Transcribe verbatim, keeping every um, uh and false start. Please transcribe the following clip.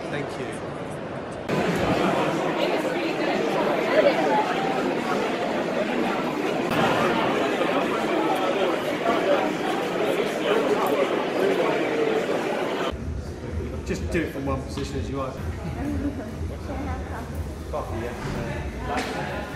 Thank you. Just do it from one position as you like. Coffee, yeah.